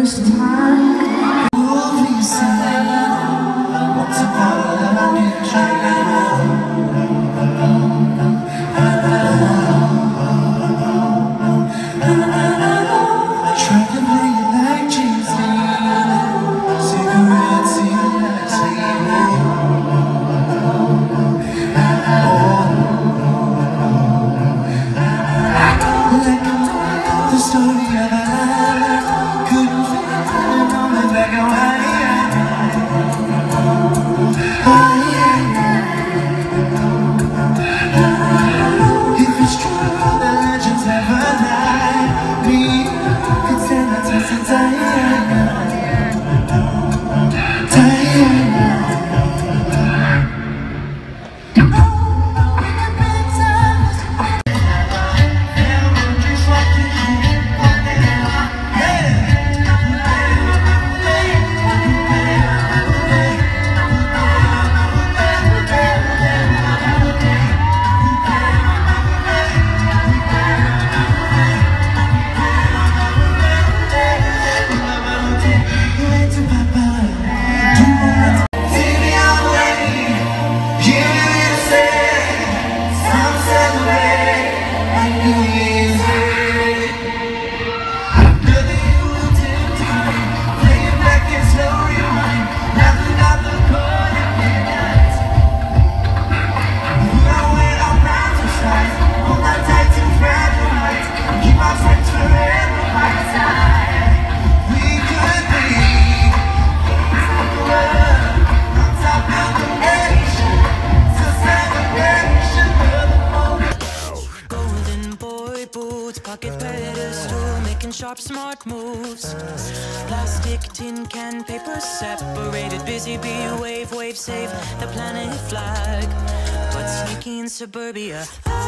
first time. Movie scene. Once upon a time, you tried to play it like James Dean. Cigarettes in the table. The story of a life couldn't fit in only black and white. If it's true the legends never die, we could stand the test of time. Pocket pedestal, making sharp, smart moves. Plastic, tin can, paper separated. Busy bee, wave, save the planet flag. But sneaky in suburbia.